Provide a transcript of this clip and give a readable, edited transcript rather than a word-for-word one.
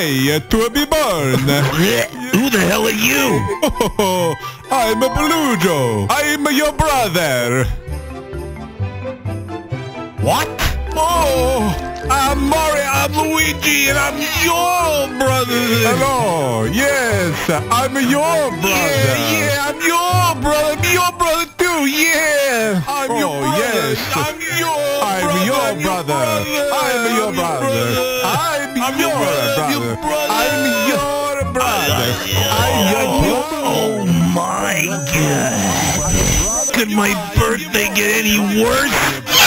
day to be born. Who the hell are you? Oh, I'm a BALUGIO. I'm your brother. What? Oh, I'm Mario, I'm Luigi, and I'm your brother. Hello, yes, I'm your brother. Yeah, I'm your brother. I'm your brother too. Yeah. I'm your brother. Yes. I'm your brother. I'm your brother. I'm your brother. I'm your brother. I'm your brother. Oh my God. Could my birthday get any worse?